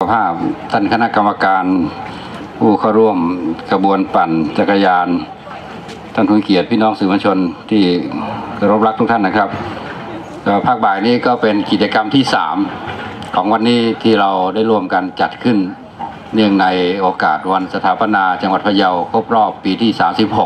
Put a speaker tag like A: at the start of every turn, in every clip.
A: ภาพท่านคณะกรรมการผู้เข้าร่วมกระบวนปั่นจักรยานท่านผู้เกียรติพี่น้องสื่อมวลชนที่เคารพรักทุกท่านนะครับภาคบ่ายนี้ก็เป็นกิจกรรมที่3ของวันนี้ที่เราได้ร่วมกันจัดขึ้นเนื่องในโอกาสวันสถาปนาจังหวัดพะเยาครบรอบปีที่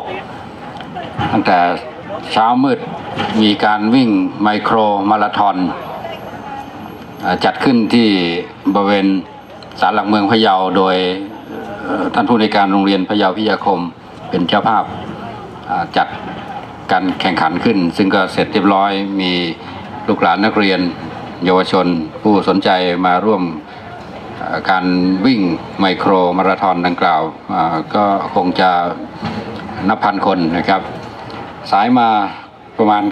A: 36ตั้งแต่เช้ามืดมีการวิ่งไมโครมาราธอนจัดขึ้นที่บริเวณศาลหลักเมืองพะเยาโดยท่านผู้ในการโรงเรียนพะเยาพิทยาคมเป็นเจ้าภาพจัดการแข่งขันขึ้นซึ่งก็เสร็จเรียบร้อยมีลูกหลานนักเรียนเยาวชนผู้สนใจมาร่วมการวิ่งไมโครมาราธอนดังกล่าวก็คงจะนับพันคนนะครับสายมาประมาณ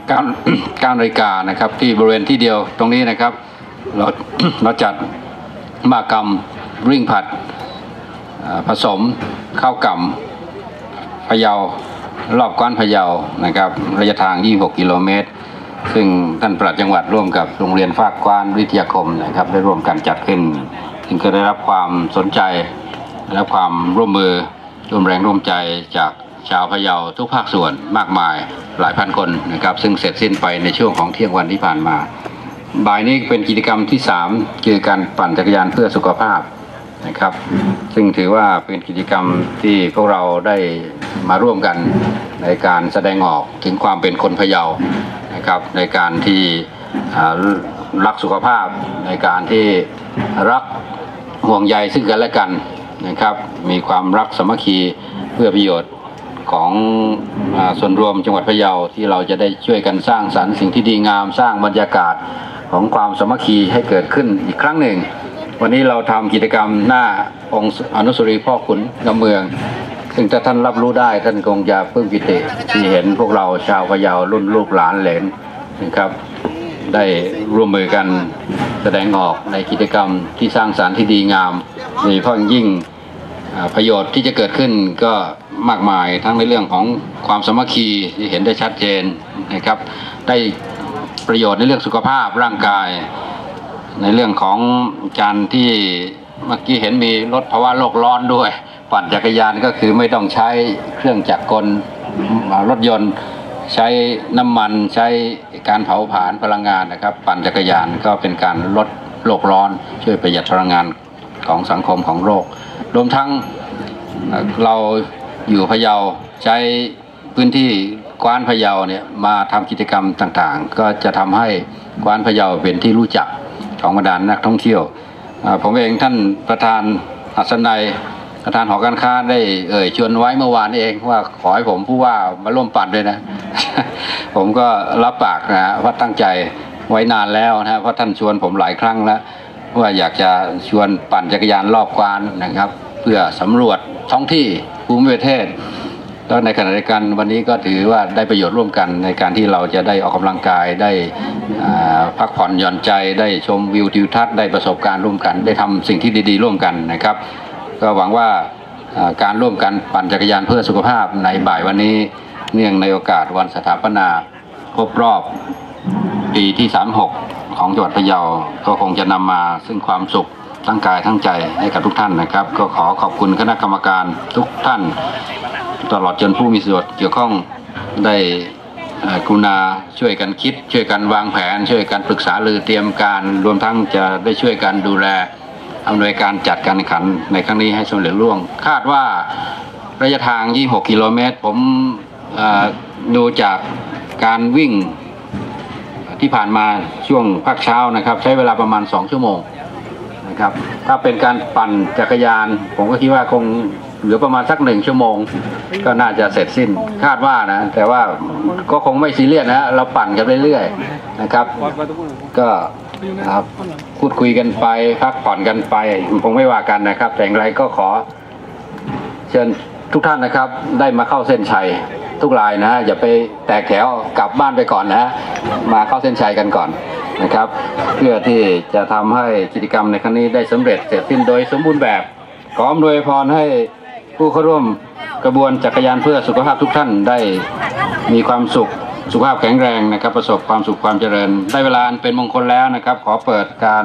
A: 9 นาฬิกานะครับที่บริเวณที่เดียวตรงนี้นะครับเราจัดมหกรรมวิ่งผลัดผสมข้าวกล่ำพะเยารอบกว้านพะเยานะครับระยะทาง26 กิโลเมตรซึ่งท่านปลัดจังหวัดร่วมกับโรงเรียนฝากกว้านวิทยาคมนะครับได้ร่วมกันจัดขึ้นซึ่งก็ได้รับความสนใจและความร่วมมือร่วมแรงร่วมใจจากชาวพะเยาทุกภาคส่วนมากมายหลายพันคนนะครับซึ่งเสร็จสิ้นไปในช่วงของเที่ยงวันที่ผ่านมาบ่ายนี้เป็นกิจกรรมที่3คือการปั่นจักรยานเพื่อสุขภาพนะครับซึ่งถือว่าเป็นกิจกรรมที่พวกเราได้มาร่วมกันในการแสดงออกถึงความเป็นคนพะเยานะครับในการที่รักสุขภาพในการที่รักห่วงใยซึ่งกันและกันนะครับมีความรักสามัคคีเพื่อประโยชน์ของส่วนรวมจังหวัดพะเยาที่เราจะได้ช่วยกันสร้างสรรค์สิ่งที่ดีงามสร้างบรรยากาศของความสามัคคีให้เกิดขึ้นอีกครั้งหนึ่งวันนี้เราทำกิจกรรมหน้าองค์อนุสาวรีย์พ่อขุนงามเมืองซึ่งถ้าท่านรับรู้ได้ท่านคงจะปลื้มปิติที่เห็นพวกเราชาวพะเยารุ่นลูกหลานเหลนนะครับได้ร่วมมือกันแสดงออกในกิจกรรมที่สร้างสรรค์ที่ดีงามโดยเฉพาะยิ่งประโยชน์ที่จะเกิดขึ้นก็มากมายทั้งในเรื่องของความสามัคคีที่เห็นได้ชัดเจนนะครับได้ประโยชน์ในเรื่องสุขภาพร่างกายในเรื่องของการที่เมื่อกี้เห็นมีลดภาวะโลกร้อนด้วยปั่นจักรยานก็คือไม่ต้องใช้เครื่องจักรกลรถยนต์ใช้น้ำมันใช้การเผาผลาญพลังงานนะครับปั่นจักรยานก็เป็นการลดโลกร้อนช่วยประหยัดพลังงานของสังคมของโลกรวมทั้งเราอยู่พะเยาใช้พื้นที่กว้านพะเยาเนี่ยมาทำกิจกรรมต่างๆก็จะทำให้กว้านพะเยาเป็นที่รู้จักของบรรดานักท่องเที่ยวผมเองท่านประธานอัศนัยประธานหอการค้าได้ชวนไว้เมื่อวานนี้เองว่าขอให้ผมผู้ว่ามาร่วมปั่นด้วยนะ ผมก็รับปากนะว่าตั้งใจไว้นานแล้วนะเพราะท่านชวนผมหลายครั้งแล้วว่าอยากจะชวนปั่นจักรยานรอบกว้านนะครับเพื่อสำรวจท้องที่ภูมิประเทศแล้วในขณะเดียวกันวันนี้ก็ถือว่าได้ประโยชน์ร่วมกันในการที่เราจะได้ออกกำลังกายได้พักผ่อนหย่อนใจได้ชมวิวทิวทัศน์ได้ประสบการณ์ร่วมกันได้ทำสิ่งที่ดีๆร่วมกันนะครับก็หวังว่าการร่วมกันปั่นจักรยานเพื่อสุขภาพในบ่ายวันนี้เนื่องในโอกาสวันสถาปนาครบรอบปีที่36ของจังหวัดพะเยาก็คงจะนำมาซึ่งความสุขทั้งกายทั้งใจให้กับทุกท่านนะครับก็ขอขอบคุณคณะกรรมการทุกท่านตลอดจนผู้มีส่วนเกี่ยวข้องได้กรุณาช่วยกันคิดช่วยกันวางแผนช่วยกันปรึกษารือเตรียมการรวมทั้งจะได้ช่วยกันดูแลอำนวยการจัดการแข่งขันในครั้งนี้ให้สำเร็จรุ่งคาดว่าระยะทาง26 กิโลเมตรผมดูจากการวิ่งที่ผ่านมาช่วงภาคเช้านะครับใช้เวลาประมาณ2 ชั่วโมงนะครับถ้าเป็นการปั่นจักรยานผมก็คิดว่าคงเหลือประมาณสัก1 ชั่วโมงก็น่าจะเสร็จสิ้นคาดว่านะแต่ว่าก็คงไม่ซีเรียสนะเราปั่นกันเรื่อยๆนะครับก็พูดคุยกันไปพักผ่อนกันไปคงไม่ว่ากันนะครับแต่อย่างไรก็ขอเชิญทุกท่านนะครับได้มาเข้าเส้นชัยทุกรายนะอย่าไปแตกแถวกลับบ้านไปก่อนนะมาเข้าเส้นชัยกันก่อนนะครับเพื่อที่จะทำให้กิจกรรมในครั้งนี้ได้สำเร็จเสร็จสิ้นโดยสมบูรณ์แบบขออำนวยพรให้ผู้เข้าร่วมกระบวนจักรยานเพื่อสุขภาพทุกท่านได้มีความสุขสุขภาพแข็งแรงนะครับประสบความสุขความเจริญได้เวลาเป็นมงคลแล้วนะครับขอเปิดการ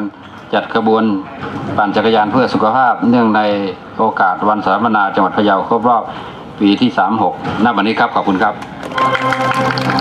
A: จัดขบวนปั่นจักรยานเพื่อสุขภาพเนื่องในโอกาสวันสถาปนาจังหวัดพะเยาครบรอบปีที่ 36 ณ บัดนี้ครับขอบคุณครับ